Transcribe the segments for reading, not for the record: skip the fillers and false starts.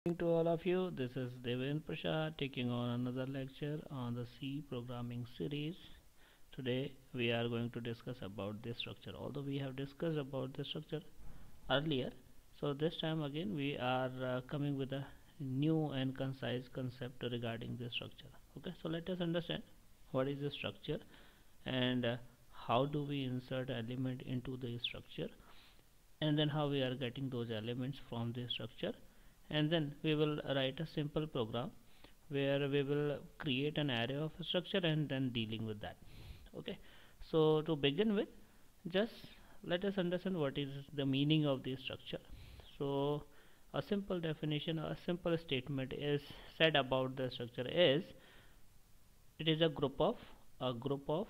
Good evening to all of you. This is Devendra Prasad taking on another lecture on the C programming series. Today we are going to discuss about this structure. Although we have discussed about the structure earlier, so this time again we are coming with a new and concise concept regarding this structure. Okay, so let us understand what is the structure and how do we insert element into the structure, and then how we are getting those elements from the structure, and then we will write a simple program where we will create an array of structure and then dealing with that. Okay, so to begin with, just let us understand what is the meaning of the structure. So a simple definition, a simple statement is said about the structure is it is a group of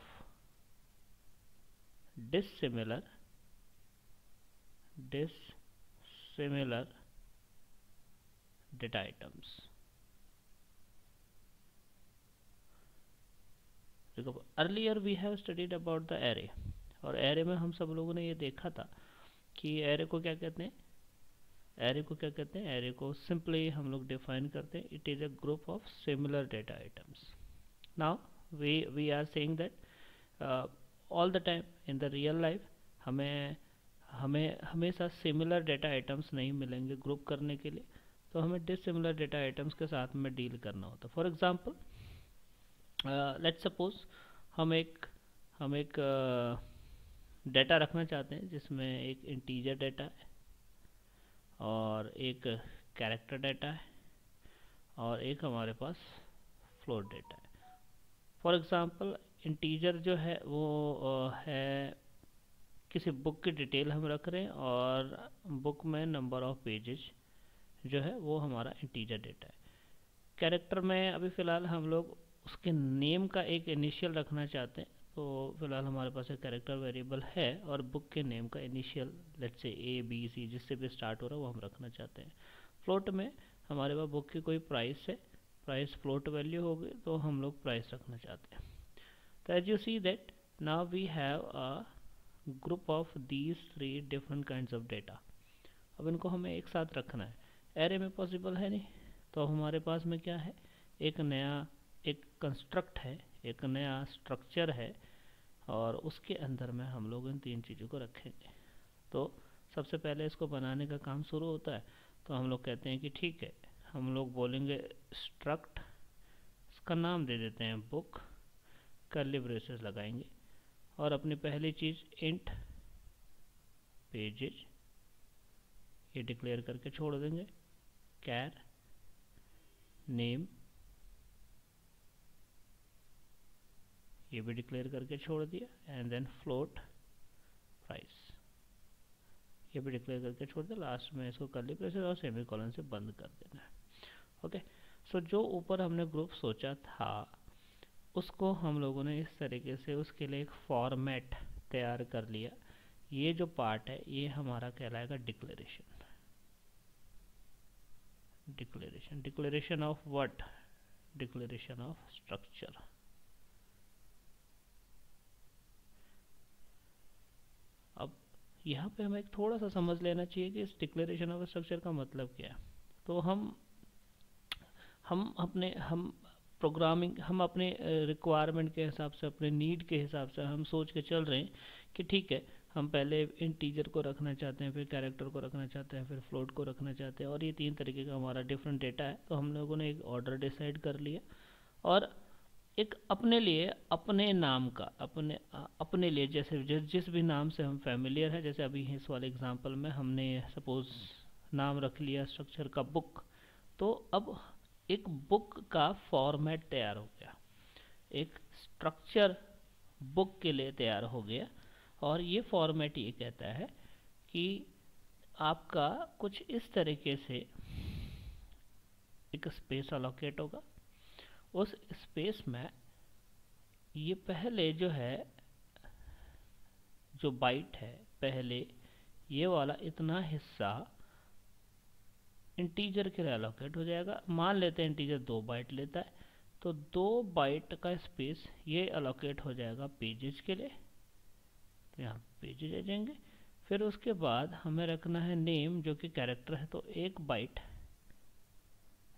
dissimilar dissimilar data items. देखो earlier we have studied about the array, और array में हम सब लोगों ने ये देखा था कि एरे को क्या कहते हैं. एरे को सिंपली हम लोग डिफाइन करते हैं. It is a group of similar data items. Now we are saying that all the time in the real life हमें हमें हमेशा सिमिलर डेटा आइटम्स नहीं मिलेंगे ग्रुप करने के लिए, तो हमें डिसिमिलर डेटा आइटम्स के साथ में डील करना होता है. फॉर एग्जांपल लेट्स सपोज हम एक डेटा रखना चाहते हैं जिसमें एक इंटीजर डेटा है और एक कैरेक्टर डेटा है और एक हमारे पास फ्लोट डेटा है. फॉर एग्जांपल इंटीजर जो है वो है किसी बुक की डिटेल हम रख रहे हैं, और बुक में नंबर ऑफ पेजेस जो है वो हमारा इंटीजर डेटा है. कैरेक्टर में अभी फ़िलहाल हम लोग उसके नेम का एक इनिशियल रखना चाहते हैं, तो फिलहाल हमारे पास एक कैरेक्टर वेरिएबल है और बुक के नेम का initial let's say A B C जिससे भी स्टार्ट हो रहा है वो हम रखना चाहते हैं. फ्लोट में हमारे पास बुक की कोई प्राइस है, प्राइस फ्लोट वैल्यू हो गई तो हम लोग प्राइस रखना चाहते हैं. तो as you see that now we have a group of these 3 different kinds of data. अब इनको हमें एक साथ रखना है. एरे में पॉसिबल है नहीं, तो हमारे पास में क्या है, एक कंस्ट्रक्ट है, एक नया स्ट्रक्चर है, और उसके अंदर में हम लोग इन 3 चीज़ों को रखेंगे. तो सबसे पहले इसको बनाने का काम शुरू होता है. तो हम लोग कहते हैं कि ठीक है, हम लोग बोलेंगे स्ट्रक्ट, इसका नाम दे देते हैं बुक, कर्ली ब्रेसेस लगाएंगे, और अपनी पहली चीज़ इंट पेजेज ये डिक्लेयर करके छोड़ देंगे. कैर नेम ये भी डिक्लेयर करके छोड़ दिया, एंड देन फ्लोट प्राइस ये भी डिक्लेयर करके छोड़ दिया. लास्ट में इसको कर्ली ब्रेसेस और सेमी कॉलन से बंद कर देना है. ओके, सो जो ऊपर हमने ग्रुप सोचा था उसको हम लोगों ने इस तरीके से उसके लिए एक फॉर्मेट तैयार कर लिया. ये जो पार्ट है ये हमारा कहलाएगा declaration. Declaration of what? Declaration of structure. अब यहाँ पे हमें एक थोड़ा सा समझ लेना चाहिए कि इस डिक्लेरेशन ऑफ स्ट्रक्चर का मतलब क्या है. तो हम प्रोग्रामिंग हम अपने रिक्वायरमेंट के हिसाब से, अपने नीड के हिसाब से हम सोच के चल रहे हैं कि ठीक है, हम पहले इंटीजर को रखना चाहते हैं, फिर कैरेक्टर को रखना चाहते हैं, फिर फ्लोट को रखना चाहते हैं, और ये 3 तरीके का हमारा डिफरेंट डेटा है. तो हम लोगों ने एक ऑर्डर डिसाइड कर लिया और एक अपने लिए, अपने नाम का, अपने लिए जैसे जिस भी नाम से हम फैमिलियर है, जैसे अभी इस वाले एग्जांपल में हमने सपोज नाम रख लिया स्ट्रक्चर का बुक. तो अब एक बुक का फॉर्मेट तैयार हो गया, एक स्ट्रक्चर बुक के लिए तैयार हो गया, और ये फॉर्मेट ये कहता है कि आपका कुछ इस तरीके से एक स्पेस अलोकेट होगा. उस स्पेस में ये पहले जो है, जो बाइट है, पहले ये वाला इतना हिस्सा इंटीजर के लिए अलोकेट हो जाएगा. मान लेते हैं इंटीजर 2 बाइट लेता है, तो 2 बाइट का स्पेस ये अलोकेट हो जाएगा पेजेस के लिए. तो यहाँ पेजेस आ जाएंगे. फिर उसके बाद हमें रखना है नेम जो कि कैरेक्टर है, तो 1 बाइट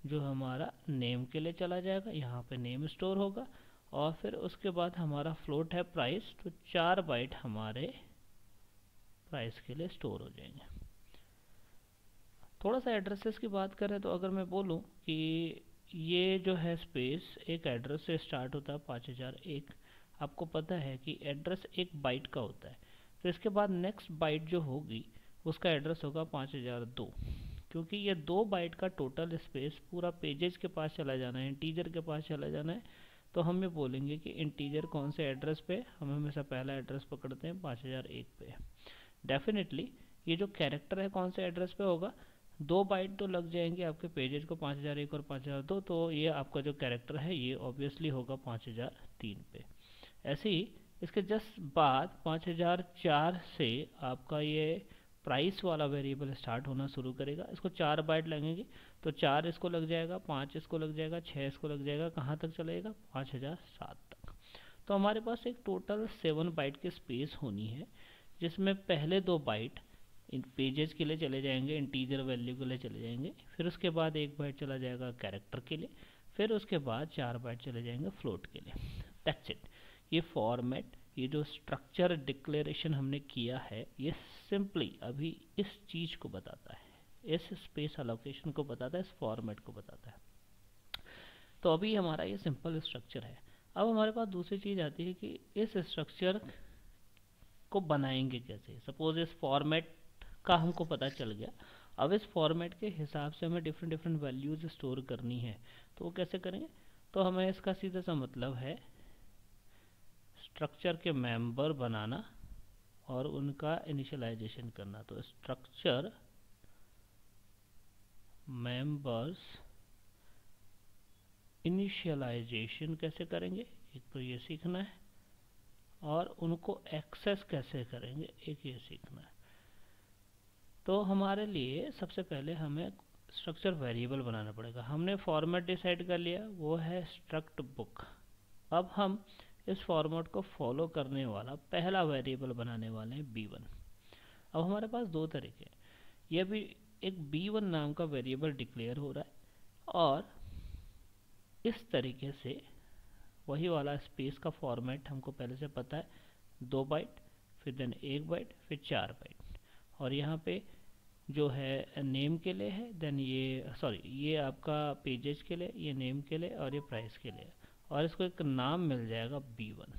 जो हमारा नेम के लिए चला जाएगा, यहाँ पे नेम स्टोर होगा, और फिर उसके बाद हमारा फ्लोट है प्राइस, तो 4 बाइट हमारे प्राइस के लिए स्टोर हो जाएंगे। थोड़ा सा एड्रेसेस की बात करें तो अगर मैं बोलूँ कि ये जो है स्पेस एक एड्रेस से स्टार्ट होता है 5001, आपको पता है कि एड्रेस एक बाइट का होता है, तो इसके बाद नेक्स्ट बाइट जो होगी उसका एड्रेस होगा 5002, क्योंकि ये 2 बाइट का टोटल स्पेस पूरा पेजेस के पास चला जाना है, इंटीजर के पास चला जाना है। तो हम ये बोलेंगे कि इंटीजर कौन से एड्रेस पे, हम हमेशा पहला एड्रेस पकड़ते हैं 5001 पे। डेफिनेटली ये जो कैरेक्टर है कौन से एड्रेस पे होगा, 2 बाइट तो लग जाएंगे आपके पेजेस को 5001 और 5002, तो ये आपका जो कैरेक्टर है ये ऑब्वियसली होगा 5003 पे। ऐसे ही इसके जस्ट बाद 5004 से आपका ये प्राइस वाला वेरिएबल स्टार्ट होना शुरू करेगा। इसको 4 बाइट लगेंगे, तो 4 इसको लग जाएगा, 5 इसको लग जाएगा, 6 इसको लग जाएगा, कहाँ तक चलेगा 5007 तक। तो हमारे पास एक टोटल 7 बाइट की स्पेस होनी है, जिसमें पहले 2 बाइट इन पेजेस के लिए चले जाएंगे, इंटीजर वैल्यू के लिए चले जाएंगे, फिर उसके बाद 1 बाइट चला जाएगा कैरेक्टर के लिए, फिर उसके बाद 4 बाइट चले जाएंगे फ्लोट के लिए। That's it. ये फॉर्मेट, ये जो स्ट्रक्चर डिक्लेरेशन हमने किया है, ये सिंपली अभी इस चीज़ को बताता है, इस स्पेस अलोकेशन को बताता है, इस फॉर्मेट को बताता है। तो अभी हमारा ये सिंपल स्ट्रक्चर है। अब हमारे पास दूसरी चीज़ आती है कि इस स्ट्रक्चर को बनाएंगे कैसे। सपोज इस फॉर्मेट का हमको पता चल गया, अब इस फॉर्मेट के हिसाब से हमें डिफरेंट डिफरेंट वैल्यूज स्टोर करनी है, तो वो कैसे करेंगे। तो हमें इसका सीधा सा मतलब है स्ट्रक्चर के मेंबर बनाना और उनका इनिशियलाइजेशन करना। तो स्ट्रक्चर मेंबर्स इनिशियलाइजेशन कैसे करेंगे, एक तो ये सीखना है, और उनको एक्सेस कैसे करेंगे, एक ये सीखना है। तो हमारे लिए सबसे पहले हमें स्ट्रक्चर वेरिएबल बनाना पड़ेगा। हमने फॉर्मेट डिसाइड कर लिया, वो है स्ट्रक्ट बुक। अब हम इस फॉर्मेट को फॉलो करने वाला पहला वेरिएबल बनाने वाले हैं b1। अब हमारे पास 2 तरीके हैं, यह भी एक b1 नाम का वेरिएबल डिक्लेयर हो रहा है, और इस तरीके से वही वाला स्पेस का फॉर्मेट हमको पहले से पता है, 2 बाइट, फिर देन 1 बाइट, फिर 4 बाइट, और यहाँ पे जो है नेम के लिए है, देन ये आपका पेजेस के लिए, ये नेम के लिए, और ये प्राइस के लिए, और इसको एक नाम मिल जाएगा b1।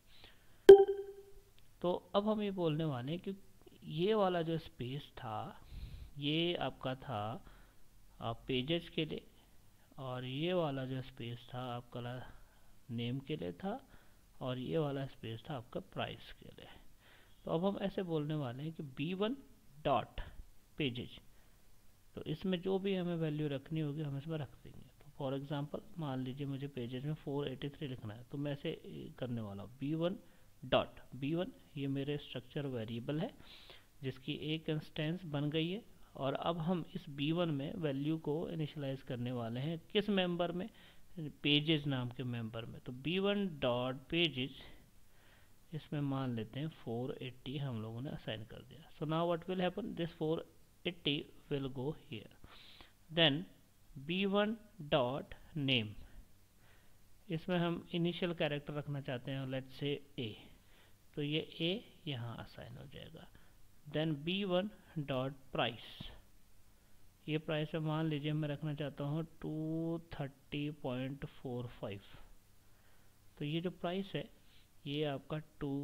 तो अब हम ये बोलने वाले हैं कि ये वाला जो स्पेस था ये आपका था पेजेस के लिए, और ये वाला जो स्पेस था आपका नेम के लिए था, और ये वाला स्पेस था आपका प्राइस के लिए। तो अब हम ऐसे बोलने वाले हैं कि b1 डॉट पेजेस, तो इसमें जो भी हमें वैल्यू रखनी होगी हम इसमें रख देंगे। तो फॉर एग्जांपल मान लीजिए मुझे पेजेस में 483 लिखना है, तो मैं ऐसे करने वाला हूँ b1 डॉट b1, ये मेरे स्ट्रक्चर वेरिएबल है जिसकी एक इंस्टेंस बन गई है, और अब हम इस b1 में वैल्यू को इनिशियलाइज करने वाले हैं किस मेंबर में, पेजेस नाम के मेंबर में। तो b1 डॉट पेजेस, इसमें मान लेते हैं 480 हम लोगों ने असाइन कर दिया। So now what will happen, this 480 will go here. Then b1 dot name, इसमें हम इनिशियल कैरेक्टर रखना चाहते हैं, लेट्स से a, तो ये a यहाँ असाइन हो जाएगा। देन b1 डॉट प्राइस, ये प्राइस में मान लीजिए मैं रखना चाहता हूँ 230.45, तो ये जो प्राइस है ये आपका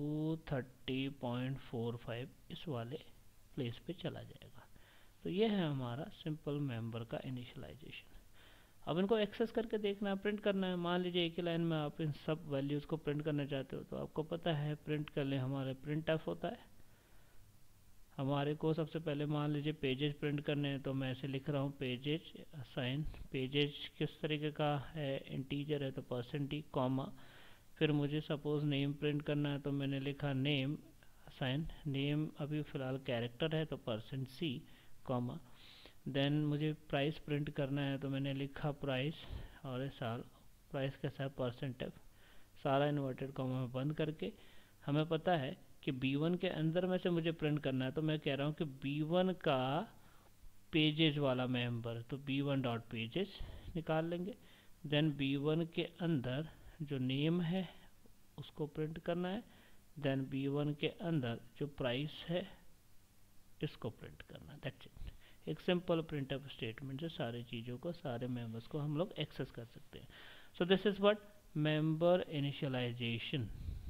230.45 इस वाले प्लेस पे चला जाएगा। तो ये है हमारा सिंपल मेंबर का इनिशियलाइजेशन। अब इनको एक्सेस करके देखना है, प्रिंट करना है। मान लीजिए एक ही लाइन में आप इन सब वैल्यूज़ को प्रिंट करना चाहते हो, तो आपको पता है प्रिंट कर ले हमारे प्रिंट एफ होता है। हमारे को सबसे पहले मान लीजिए पेजेस प्रिंट करने हैं, तो मैं ऐसे लिख रहा हूँ पेजेस असाइन, पेजेस किस तरीके का है, इंटीजर है तो %, कॉमा, फिर मुझे सपोज नेम प्रिंट करना है, तो मैंने लिखा नेम असाइन, नेम अभी फ़िलहाल कैरेक्टर है तो %c, कॉमा, देन मुझे प्राइस प्रिंट करना है, तो मैंने लिखा प्राइस, और इस साल प्राइस कैसा है %f, सारा इन्वर्टेड कॉमा में बंद करके। हमें पता है कि b1 के अंदर में से मुझे प्रिंट करना है, तो मैं कह रहा हूँ कि b1 का पेजेस वाला मेंबर, तो b1 डॉट पेजेस, निकाल लेंगे। देन B1 के अंदर जो नेम है उसको प्रिंट करना है। देन B1 के अंदर जो प्राइस है इसको प्रिंट करना है। That's it. एक सिंपल प्रिंटअप स्टेटमेंट से सारी चीज़ों को, सारे मेंबर्स को हम लोग एक्सेस कर सकते हैं। So this is what member initialisation,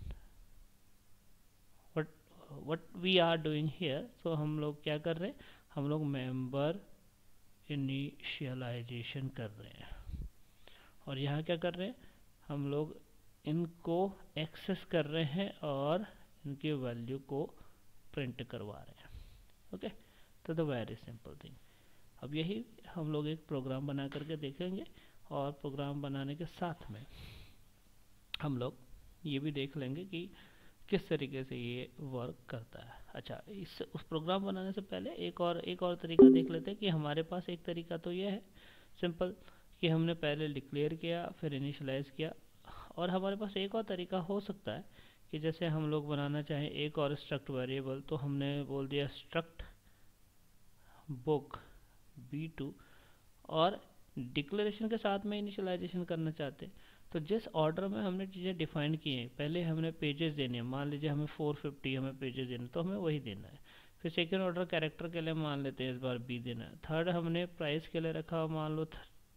what we are doing here. So हम लोग क्या कर रहे हैं, हम लोग मेंबर इनिशियलाइजेशन कर रहे हैं। और यहाँ क्या कर रहे हैं, हम लोग इनको एक्सेस कर रहे हैं और इनके वैल्यू को प्रिंट करवा रहे हैं। ओके, तो द वेरी सिंपल थिंग। अब यही हम लोग एक प्रोग्राम बना करके देखेंगे, और प्रोग्राम बनाने के साथ में हम लोग ये भी देख लेंगे कि किस तरीके से ये वर्क करता है। अच्छा, इस उस प्रोग्राम बनाने से पहले एक और तरीका देख लेते हैं कि हमारे पास एक तरीका तो ये है सिंपल कि हमने पहले डिक्लेयर किया फिर इनिशियलाइज किया, और हमारे पास एक और तरीका हो सकता है कि जैसे हम लोग बनाना चाहें एक और स्ट्रक्ट वेरिएबल, तो हमने बोल दिया स्ट्रक्ट बुक B2 और डिक्लेरेशन के साथ में इनिशियलाइजेशन करना चाहते हैं। तो जिस ऑर्डर में हमने चीज़ें डिफाइन की हैं, पहले हमने पेजेस देने हैं, मान लीजिए हमें 450 हमें पेजेस देने, तो हमें वही देना है। फिर सेकेंड ऑर्डर कैरेक्टर के लिए मान लेते हैं इस बार B देना है। थर्ड हमने प्राइस के लिए रखा, मान लो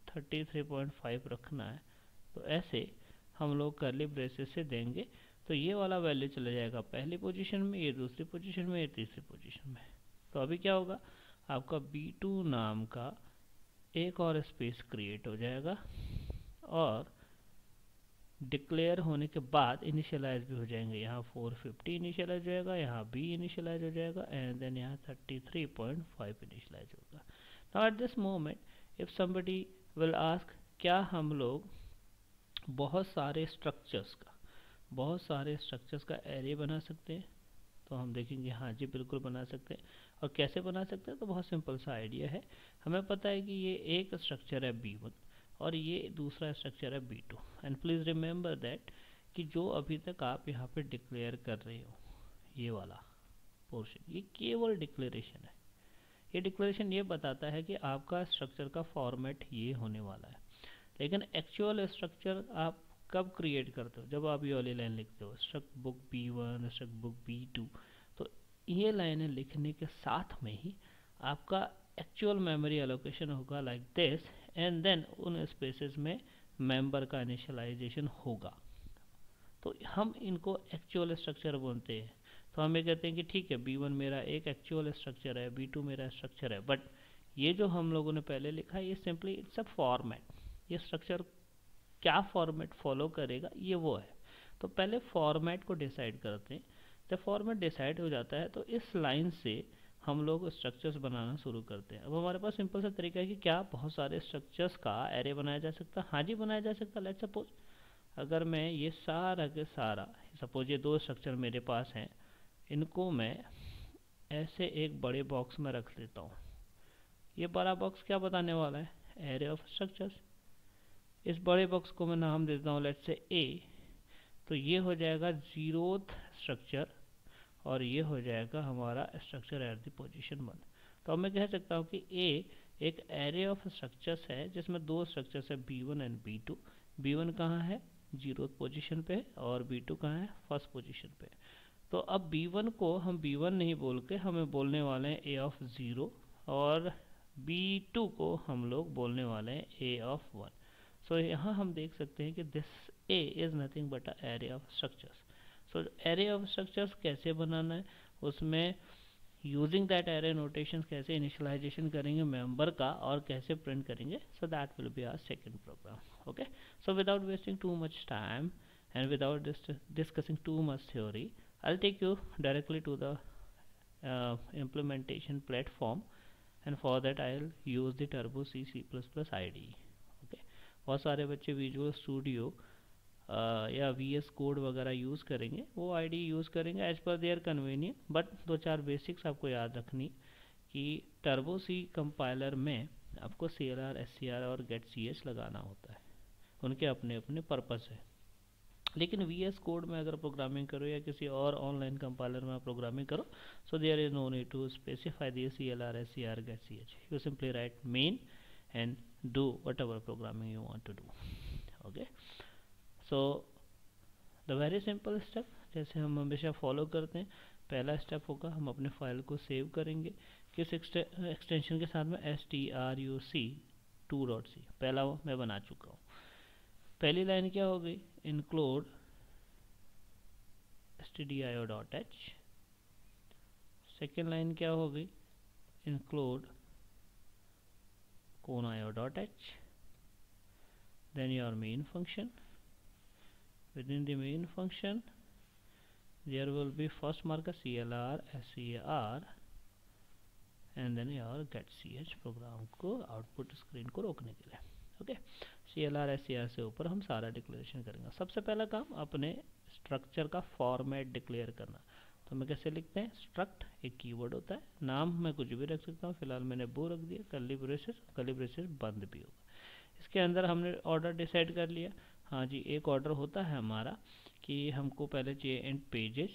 33.5 रखना है। तो ऐसे हम लोग करली ब्रेसेस से देंगे, तो ये वाला वैल्यू चला जाएगा पहली पोजीशन में, ये दूसरी पोजीशन में, ये तीसरी पोजीशन में। तो अभी क्या होगा, आपका B2 नाम का एक और स्पेस क्रिएट हो जाएगा, और डिक्लेयर होने के बाद इनिशियलाइज भी हो जाएंगे। यहाँ 450 इनिशियलाइज हो जाएगा, यहाँ B इनिशियलाइज हो जाएगा, एंड देन यहाँ 33.5 इनिशियलाइज होगा। Now at this moment if somebody will ask, क्या हम लोग बहुत सारे स्ट्रक्चर्स का एरे बना सकते हैं? तो हम देखेंगे हाँ जी बिल्कुल बना सकते हैं। और कैसे बना सकते हैं, तो बहुत सिंपल सा आइडिया है। हमें पता है कि ये एक स्ट्रक्चर है B1 और ये दूसरा स्ट्रक्चर है B2, and please remember that कि जो अभी तक आप यहाँ पे डिक्लेयर कर रहे हो ये वाला पोर्शन, ये केवल डिक्लेरेशन है। ये डिक्लेरेशन ये बताता है कि आपका स्ट्रक्चर का फॉर्मेट ये होने वाला है, लेकिन एक्चुअल स्ट्रक्चर आप कब क्रिएट करते हो, जब आप ये वाली लाइन लिखते हो struct book B1 struct book B2। तो ये लाइनें लिखने के साथ में ही आपका एक्चुअल मेमोरी एलोकेशन होगा लाइक दिस, एंड देन उन स्पेसेस में मेंबर का इनिशियलाइजेशन होगा। तो हम इनको एक्चुअल स्ट्रक्चर बोलते हैं। तो हम ये कहते हैं कि ठीक है B1 मेरा एक एक्चुअल स्ट्रक्चर है, B2 मेरा स्ट्रक्चर है, बट ये जो हम लोगों ने पहले लिखा है ये सिंपली इट्स अ फॉर्मेट। ये स्ट्रक्चर क्या फॉर्मेट फॉलो करेगा ये वो है। तो पहले फॉर्मेट को डिसाइड करते हैं। जब फॉर्मेट डिसाइड हो जाता है तो इस लाइन से हम लोग स्ट्रक्चर्स बनाना शुरू करते हैं। अब हमारे पास सिंपल सा तरीका है कि क्या बहुत सारे स्ट्रक्चर्स का एरे बनाया जा सकता है? हाँ जी बनाया जा सकता है। लेट्स सपोज अगर मैं ये सारा के सारा, सपोज ये दो स्ट्रक्चर मेरे पास हैं, इनको मैं ऐसे एक बड़े बॉक्स में रख लेता हूँ। ये बड़ा बॉक्स क्या बताने वाला है? Array of structures. इस बड़े बॉक्स को मैं नाम देता हूँ लेट्स से A। तो ये हो जाएगा 0th स्ट्रक्चर और ये हो जाएगा हमारा स्ट्रक्चर एट द पोजीशन 1। तो अब मैं कह सकता हूँ कि A एक एरे ऑफ स्ट्रक्चर्स है जिसमें दो स्ट्रक्चर्स है B1 एंड B2। B1 कहाँ है? 0th पोजीशन पे, और B2 कहाँ है? फर्स्ट पोजीशन पे। तो अब B1 को हम B1 नहीं बोल के हमें बोलने वाले हैं A ऑफ 0, और B2 को हम लोग बोलने वाले हैं A ऑफ 1। सो यहाँ हम देख सकते हैं कि this A is nothing but a array of structures. So array of structures कैसे बनाना है, उसमें यूजिंग दैट एरे नोटेशन कैसे इनिशियलाइजेशन करेंगे मेंबर का और कैसे प्रिंट करेंगे, so that will be our second program. Okay, so without wasting too much time and without discussing too much theory, I'll take you directly to the implementation platform, and for that I'll use the Turbo C C++ IDE। okay, बहुत सारे बच्चे visual studio या VS code वगैरह use करेंगे, वो IDE use करेंगे as per their convenient. But दो चार बेसिक्स आपको याद रखनी कि टर्बो सी कंपाइलर में आपको CLR SCR और गेट CS लगाना होता है, उनके अपने अपने पर्पस है। लेकिन VS कोड में अगर प्रोग्रामिंग करो या किसी और ऑनलाइन कंपाइलर में प्रोग्रामिंग करो, so there is no need to specify the CLR SCR get CH। You simply write main and do whatever programming you want to do. Okay, so the very simple step जैसे हम हमेशा follow करते हैं, पहला step होगा हम अपने file को सेव करेंगे किस एक्सटेंशन के साथ में, struc2.c, पहला वो मैं बना चुका हूँ। पहली लाइन क्या हो गई, include stdio.h, सेकेंड लाइन क्या हो गई, include conio.h, then your main function. Within the main function there will be first marker clr ser and then your getch program को आउटपुट स्क्रीन को रोकने के लिए। ओके, clr ser से ऊपर हम सारा डिक्लेरेशन करेंगे। सबसे पहला काम अपने स्ट्रक्चर का फॉर्मेट डिक्लेयर करना। तो मैं कैसे लिखते हैं, स्ट्रक्ट एक कीवर्ड होता है, नाम मैं कुछ भी रख सकता हूँ, फिलहाल मैंने बो रख दिया, कर्ली ब्रेसेस बंद भी होगा। इसके अंदर हमने ऑर्डर डिसाइड कर लिया। हाँ जी, एक ऑर्डर होता है हमारा कि हमको पहले चाहिए एंड पेजेस,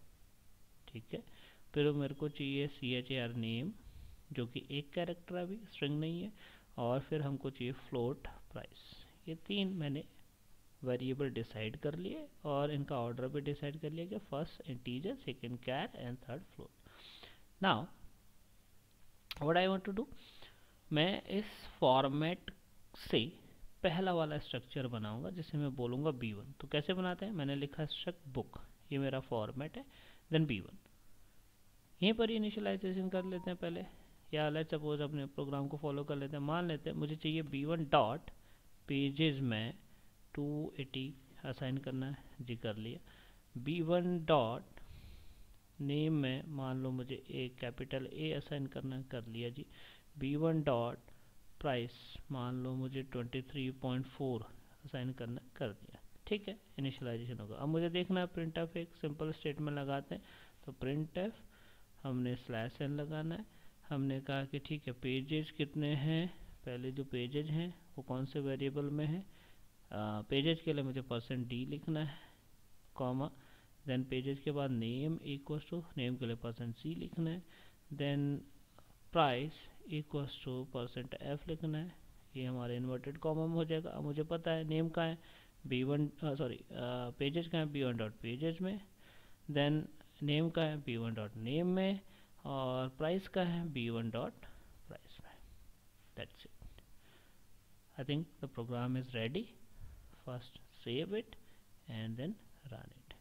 ठीक है, फिर मेरे को चाहिए char नेम जो कि एक कैरेक्टर अभी स्ट्रिंग नहीं है, और फिर हमको चाहिए फ्लोट प्राइस। ये तीन मैंने वेरिएबल डिसाइड कर लिए और इनका ऑर्डर भी डिसाइड कर लिया कि first integer, second char and third float. Now what I want to do, मैं इस फॉर्मेट से पहला वाला स्ट्रक्चर बनाऊंगा जिसे मैं बोलूँगा b1। तो कैसे बनाते हैं, मैंने लिखा स्ट्रक्ट बुक, ये मेरा फॉर्मेट है, देन b1। यहीं पर इनिशियलाइजेशन कर लेते हैं पहले, या लेट्स सपोज अपने प्रोग्राम को फॉलो कर लेते हैं। मान लेते हैं मुझे चाहिए b1 डॉट पेजेस में 280 असाइन करना है, जी कर लिया। b1 डॉट नेम में मान लो मुझे एक कैपिटल A असाइन करना है, कर लिया जी। b1 डॉट प्राइस मान लो मुझे 23.4 असाइन करना, कर दिया, ठीक है, इनिशियलाइजेशन होगा। अब मुझे देखना है printf, एक सिंपल स्टेटमेंट लगाते हैं। तो printf हमने /n लगाना है। हमने कहा कि ठीक है, पेजेस कितने हैं, पहले जो पेजेस हैं वो कौन से वेरिएबल में है, पेजेस के लिए मुझे %d लिखना है, कॉमा, देन पेजेस के बाद नेम इक्वल्स टू, नेम के लिए %c लिखना है, then price equals to %f लिखना है, ये हमारे इन्वर्टेड कॉमा में हो जाएगा। अब मुझे पता है नेम का है b1 पेजेस का है b1 डॉट पेजेस में, देन नेम का है b1 डॉट नेम में, और प्राइस का है b1 डॉट प्राइस में। That's it, I think the program is ready. First save it and then run it.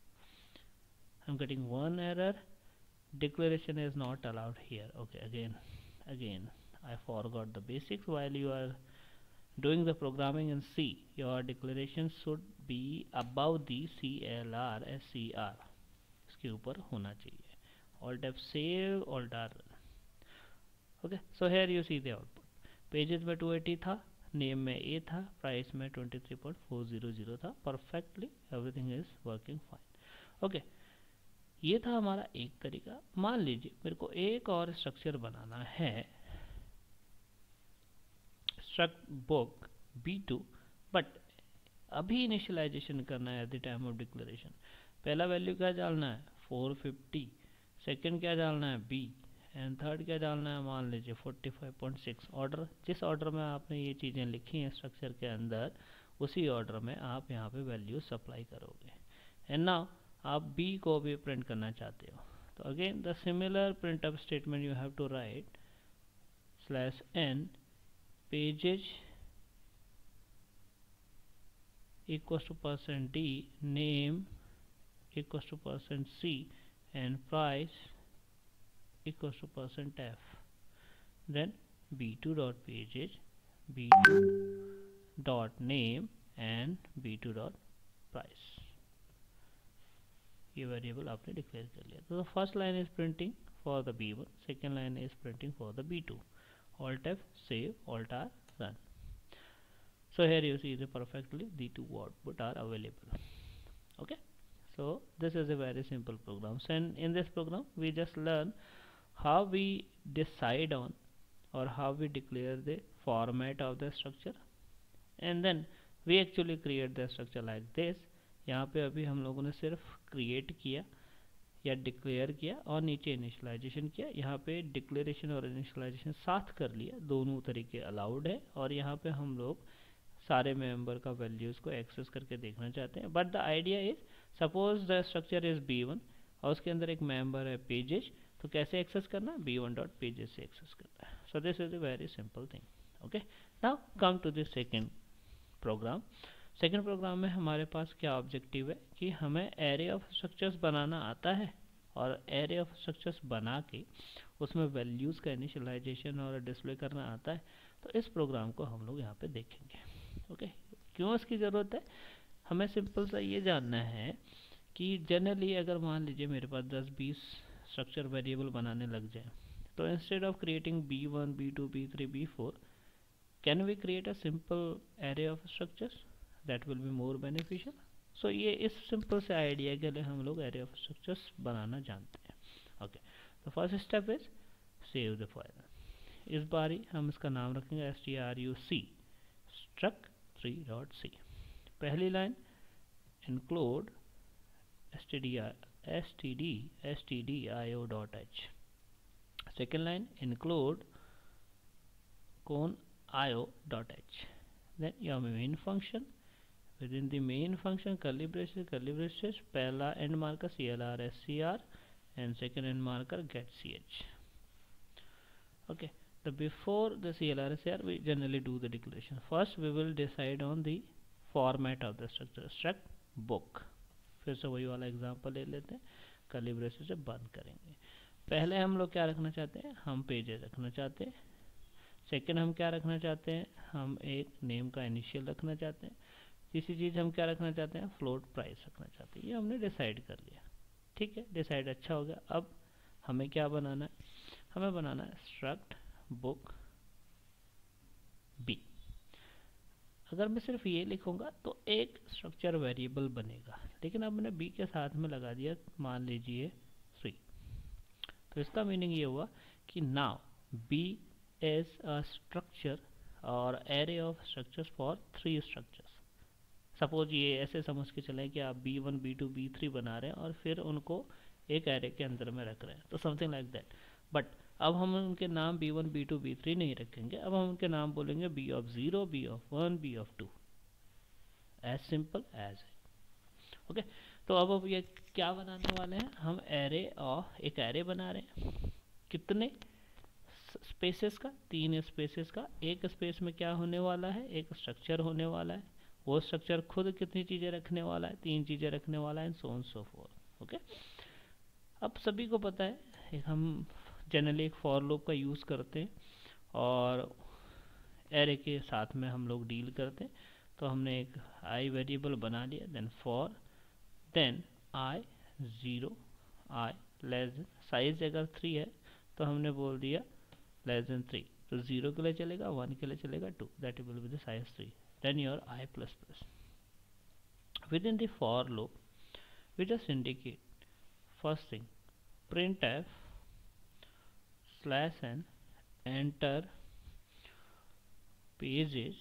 I'm getting one error, declaration is not allowed here. Okay, again I forgot the basics. While you are doing the programming in C, your declaration should be above the CLR SCR, इसके ऊपर होना चाहिए। Alt F save, Alt R run. Okay, so here you see the output. Pages में 280 था, name में A था, price में 23.400 था। Perfectly everything is working fine. Okay, ये था हमारा एक तरीका। मान लीजिए मेरे को एक और स्ट्रक्चर बनाना है, स्ट्रक्ट बुक b2, बट अभी इनिशियलाइजेशन करना है at the time of declaration. पहला वैल्यू क्या डालना है 450, सेकंड क्या डालना है b, एंड थर्ड क्या डालना है मान लीजिए 45.6। ऑर्डर, जिस ऑर्डर में आपने ये चीज़ें लिखी हैं स्ट्रक्चर के अंदर, उसी ऑर्डर में आप यहाँ पे वैल्यू सप्लाई करोगे। एंड नाउ आप b को भी प्रिंट करना चाहते हो, तो again the similar printf statement you have to write /n pages equals to %d, name equals to %c, and price equals to %f. Then b2 dot pages, b2 dot name and b2 dot price, ये variable आपने declare कर लिया। तो first line is printing for the b1, second line is printing for the b2। Alt F save, Alt R run. So here you see the perfectly the two output are available. Okay, so this is a very simple program. So in this program we just learn how we decide on or how we declare the format of the structure, and then we actually create the structure like this. यहाँ पे अभी हम लोगों ने सिर्फ create किया, या declare किया और नीचे इनिशियलाइजेशन किया। यहाँ पे डिक्लेरेशन और इनिशियलाइजेशन साथ कर लिया, दोनों तरीके अलाउड है। और यहाँ पे हम लोग सारे मेंबर का वैल्यूज़ को एक्सेस करके देखना चाहते हैं। But the idea is, suppose the structure is B1 और उसके अंदर एक मेंबर है पेजेस, तो कैसे एक्सेस करना, B1.pages से एक्सेस करना है। So this is a very simple thing. Okay, now come to the second program. Second program में हमारे पास क्या ऑब्जेक्टिव है कि हमें एरे ऑफ स्ट्रक्चर्स बनाना आता है और एरे ऑफ स्ट्रक्चर्स बना के उसमें वैल्यूज़ का इनिशियलाइजेशन और डिस्प्ले करना आता है। तो इस प्रोग्राम को हम लोग यहाँ पे देखेंगे। ओके, क्यों इसकी ज़रूरत है, हमें सिंपल सा ये जानना है कि जनरली अगर मान लीजिए मेरे पास 10-20 स्ट्रक्चर वेरिएबल बनाने लग जाए, तो instead of creating B1 B2 B3 B4, can we create a simple array of structures that will be more beneficial? So ये इस सिंपल से आइडिया के लिए हम लोग array of structures बनाना जानते हैं। ओके, तो first step is save the file. इस बार ही हम इसका नाम रखेंगे struc struct3.c। पहली line include stdio.h। Second line include io.h। then your main function, within the main function curly braces, पहला end marker clr scr and second end marker get ch। okay, the before the clr scr we generally do the declaration। first we will decide on the format of the structure, struct book। फिर से वही वाला example ले लेते हैं, curly braces से बंद करेंगे। पहले हम लोग क्या रखना चाहते हैं, हम पेजेस रखना चाहते हैं। सेकेंड हम क्या रखना चाहते हैं, हम एक नेम का इनिशियल रखना चाहते हैं। तीसरी चीज़ हम क्या रखना चाहते हैं, फ्लोट प्राइस रखना चाहते हैं। ये हमने डिसाइड कर लिया, ठीक है, डिसाइड अच्छा हो गया। अब हमें क्या बनाना है, हमें बनाना है स्ट्रक्ट बुक बी। अगर मैं सिर्फ ये लिखूंगा तो एक स्ट्रक्चर वेरिएबल बनेगा, लेकिन अब मैंने बी के साथ में लगा दिया मान लीजिए 3, तो इसका मीनिंग ये हुआ कि now B is a structure और array of structures for 3 structures। Suppose ये ऐसे समझ के चलें कि आप B1 B2 B3 बना रहे हैं और फिर उनको एक एरे के अंदर में रख रहे हैं, तो समथिंग लाइक दैट। बट अब हम उनके नाम B1 B2 B3 नहीं रखेंगे, अब हम उनके नाम बोलेंगे B of 0 B of 1 B of 2, as simple as. Okay, तो अब ये क्या बनाने वाले हैं, हम एरे और एक एरे बना रहे हैं। कितने स्पेसेस का, 3 स्पेसेस का। एक स्पेस में क्या होने वाला है, एक स्ट्रक्चर होने वाला है। वो स्ट्रक्चर खुद कितनी चीज़ें रखने वाला है, 3 चीज़ें रखने वाला है, so on so forth. Okay, अब सभी को पता है हम जनरली एक फॉर लूप का यूज़ करते हैं और एरे के साथ में हम लोग डील करते हैं। तो हमने एक आई वेरिएबल बना लिया, then for, then i 0 i less than, size अगर 3 है तो हमने बोल दिया लेस देन 3, तो 0 के लिए चलेगा, 1 के लिए चलेगा 2, that will be the size 3, then your i plus plus. Within the for loop we just indicate first thing printf /n enter pages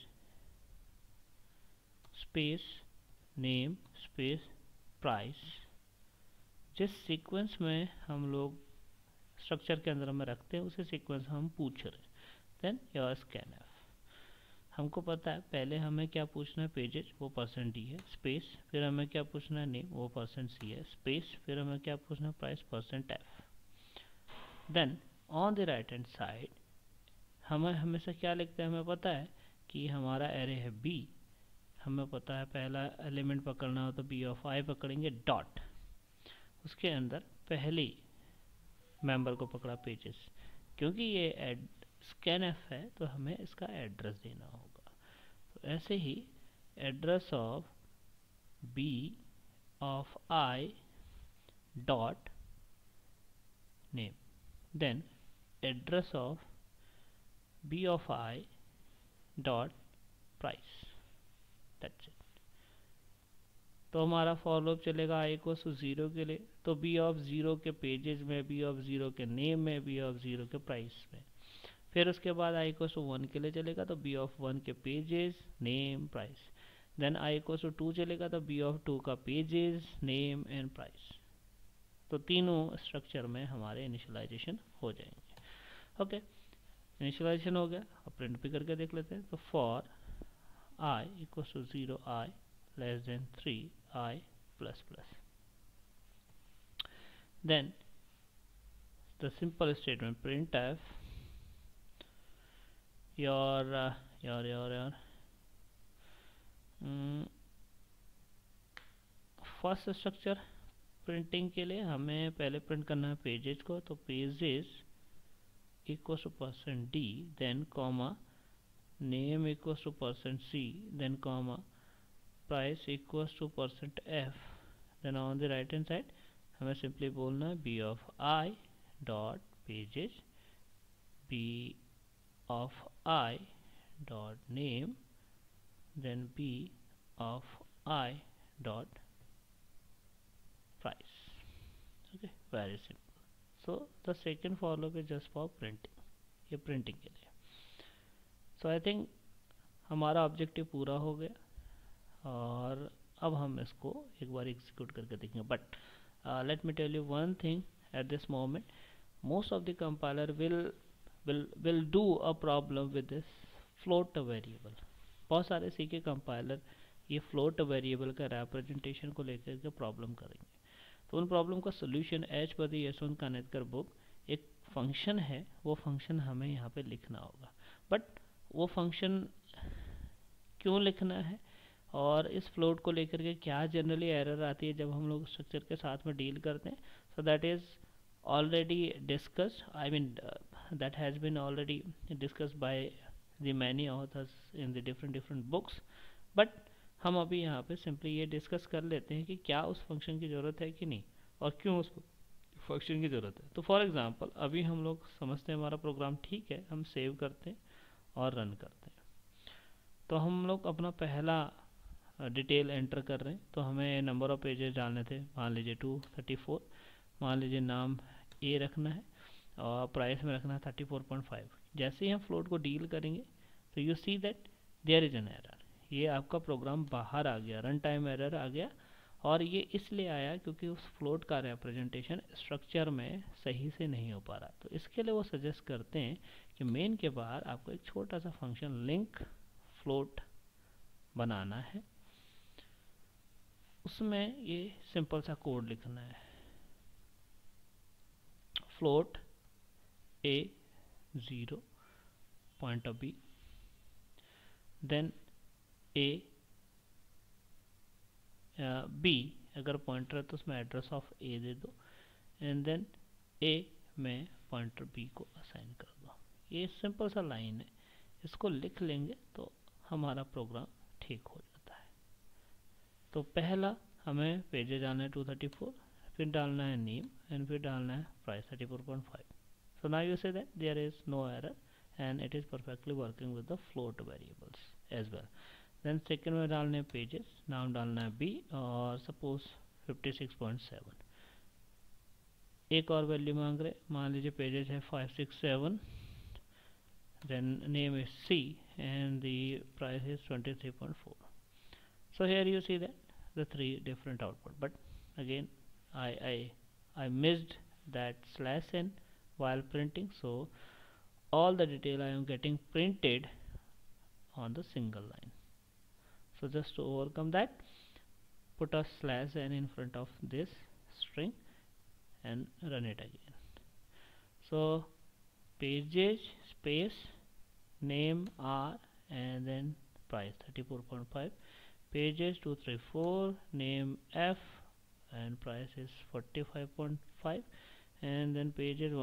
space name space price। जिस सीक्वेंस में हम लोग स्ट्रक्चर के अंदर में रखते हैं उसे सीक्वेंस हम पूछ रहे हैं। देन योर स्कैनफ, हमको पता है पहले हमें क्या पूछना है, पेजेस, वो %d है, स्पेस, फिर हमें क्या पूछना है, नेम, वो %c है, स्पेस, फिर हमें क्या पूछना है, price, %f। Then on the right hand side हमें हमेशा क्या लिखते हैं, हमें पता है कि हमारा एरे है b, हमें पता है पहला एलिमेंट पकड़ना हो तो b of i पकड़ेंगे, डॉट, उसके अंदर पहली मेंबर को पकड़ा पेजेस। क्योंकि ये स्कैनफ है तो हमें इसका एड्रेस देना होगा, तो ऐसे ही address of b of i dot name, then address of b of i dot price, that's it. तो हमारा फॉर लूप चलेगा i को 0 के लिए, तो b of 0 के पेजेस में, b of 0 के नेम में, b of 0 के प्राइस में। फिर उसके बाद i को 1 के लिए चलेगा तो b of 1 के pages, name, price. Then i को 2 चलेगा तो b of 2 का पेजेस, नेम एंड प्राइस। तो तीनों स्ट्रक्चर में हमारे इनिशियलाइजेशन हो जाएंगे। ओके, इनिशियलाइजेशन हो गया। अब प्रिंट भी करके देख लेते हैं। तो for I equals to 0, I less than 3, I plus plus. Then the simple statement printf your first structure printing के लिए हमें पहले प्रिंट करना है पेजेस को। तो pages equals to %d, then comma name equals to %c, then comma price equals to %f, then on the right hand side हमें simply बोलना है b of I dot pages, b of I dot name, then b of I dot price. Okay, very simple. So the second for loop is just for printing, ये printing के लिए। सो I think हमारा objective पूरा हो गया और अब हम इसको एक बार एग्जीक्यूट करके देखेंगे। But let me tell you one thing at this moment, most of the compiler will do a problem with this float variable. बहुत सारे सी के कंपाइलर ये फ्लोट वेरिएबल का रिप्रेजेंटेशन को लेकर के प्रॉब्लम करेंगे। तो उन प्रॉब्लम का solution as per the Yashwant Kanetkar book एक फंक्शन है, वो फंक्शन हमें यहाँ पे लिखना होगा। बट वो फंक्शन क्यों लिखना है और इस फ्लोट को लेकर के क्या जनरली एरर आती है जब हम लोग स्ट्रक्चर के साथ में डील करते हैं, so that is already discussed, I mean that has been already discussed by the many authors in the different books. But हम अभी यहाँ पे सिंपली ये डिस्कस कर लेते हैं कि क्या उस फंक्शन की ज़रूरत है कि नहीं और क्यों उस फंक्शन की ज़रूरत है। तो फॉर एग्जांपल अभी हम लोग समझते हैं हमारा प्रोग्राम ठीक है, हम सेव करते हैं और रन करते हैं। तो हम लोग अपना पहला डिटेल एंटर कर रहे हैं। तो हमें नंबर ऑफ पेजेस डालने थे, मान लीजिए 234, मान लीजिए नाम ए रखना है और प्राइस में रखना है 34.5। जैसे ही हम फ्लोट को डील करेंगे तो you see that there is an error, ये आपका प्रोग्राम बाहर आ गया, रन टाइम एरर आ गया। और ये इसलिए आया क्योंकि उस फ्लोट का रिप्रेजेंटेशन स्ट्रक्चर में सही से नहीं हो पा रहा। तो इसके लिए वो सजेस्ट करते हैं कि मेन के बाहर आपको एक छोटा सा फंक्शन लिंक फ्लोट बनाना है, उसमें ये सिंपल सा कोड लिखना है, float a 0 point of b, then a b अगर पॉइंटर है तो उसमें एड्रेस ऑफ a दे दो, एंड देन a में पॉइंटर b को असाइन कर दो। ये सिंपल सा लाइन है, इसको लिख लेंगे तो हमारा प्रोग्राम ठीक हो जाता है। तो पहला हमें पेजेस डालना है 234, फिर डालना है नेम एंड फिर डालना है price 34.5। So now you see that there is no error and it is perfectly working with the float variables as well. Then second में डालने हैं पेजेस, नाम डालना है बी और सपोज 56.7। एक और वैल्यू मांग रहे, मान लीजिए पेजेस है 567, then name is C and the price is 23.4. So here you see that the three different output, but again I missed that /n while printing, so all the detail I am getting printed on the single line. So just to overcome that, put a /n in front of this string and run it again. So pages space name R and then price 34.5, pages 234, name F and price is 45.5, and then pages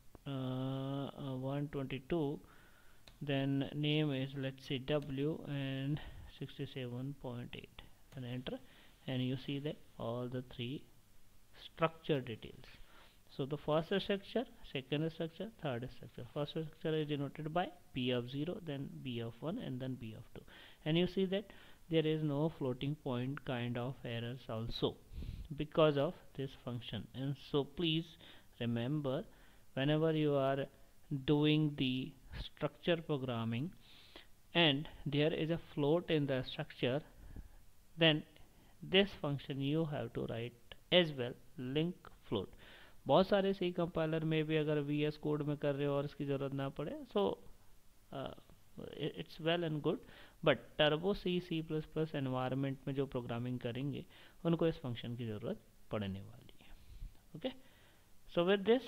122, then name is let's say W and 67.8, and enter, and you see that all the three structure details. So the first structure, second structure, third structure. First structure is denoted by P of 0, then B of 1 and then B of 2. And you see that there is no floating point kind of errors also because of this function. And so please remember, whenever you are doing the structure programming and there is a float in the structure, then this function you have to write as well, link float. बहुत सारे सी compiler में भी अगर V S code में कर रहे हो और इसकी ज़रूरत ना पड़े, so it's well and good, but turbo C C plus plus environment में जो प्रोग्रामिंग करेंगे उनको इस फंक्शन की ज़रूरत पड़ने वाली है. Okay, so with this,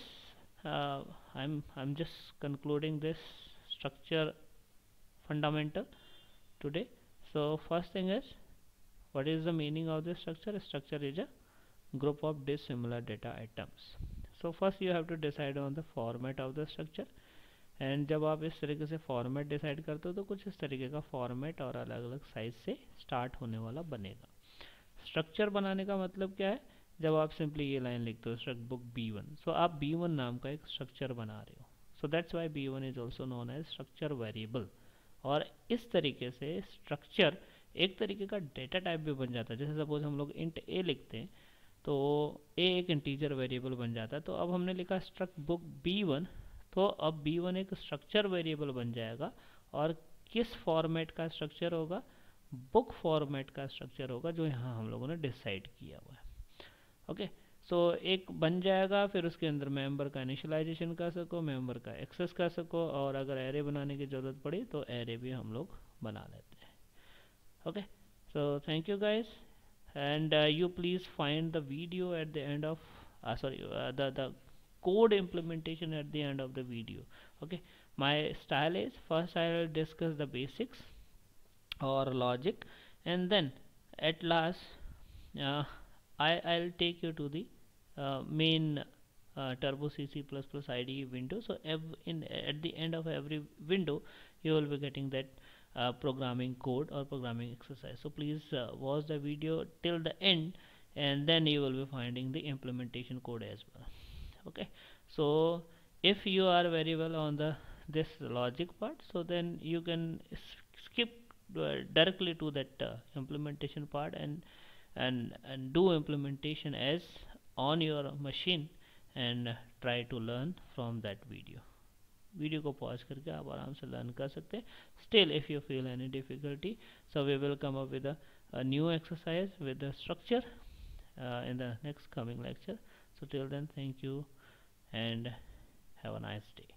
I'm just concluding this structure fundamental today. So first thing is, what is the meaning of this structure? Structure is a group of dissimilar data items. So first you have to decide on the format of the structure, and जब आप इस तरीके से format decide करते हो तो कुछ इस तरीके का फॉर्मेट और अलग अलग साइज से स्टार्ट होने वाला बनेगा. स्ट्रक्चर बनाने का मतलब क्या है? जब आप सिंपली ये लाइन लिखते हो स्ट्रक्ट बुक B1, सो आप B1 नाम का एक स्ट्रक्चर बना रहे हो. So that's why B1 is also known as structure variable. और इस तरीके से स्ट्रक्चर एक तरीके का डेटा टाइप भी बन जाता है. जैसे सपोज हम लोग इंट ए लिखते हैं तो ए एक इंटीजर वेरिएबल बन जाता है. तो अब हमने लिखा स्ट्रक्ट बुक B1, तो अब B1 एक स्ट्रक्चर वेरिएबल बन जाएगा. और किस फॉर्मेट का स्ट्रक्चर होगा? बुक फॉर्मेट का स्ट्रक्चर होगा, जो यहाँ हम लोगों ने डिसाइड किया हुआ है. ओके, सो एक बन जाएगा, फिर उसके अंदर मेंबर का इनिशियलाइजेशन कर सको, मेंबर का एक्सेस कर सको, और अगर एरे बनाने की ज़रूरत पड़ी तो एरे भी हम लोग बना लेते हैं. Okay, so thank you guys, and you please find the video at the end of the code implementation at the end of the video. Okay, my style is, first I will discuss the basics or logic, and then at last I'll take you to the main turbo cc++ IDE window. So at the end of every window you will be getting that programming code or programming exercise. So please watch the video till the end, and then you will be finding the implementation code as well. Okay, so if you are very well on the this logic part, so then you can skip directly to that implementation part, and do implementation as on your machine, and try to learn from that video. Video को pause करके आप आराम से learn कर सकते हैं. Still if you feel any difficulty, so we will come up with a new exercise with the structure in the next coming lecture. So till then, thank you and have a nice day.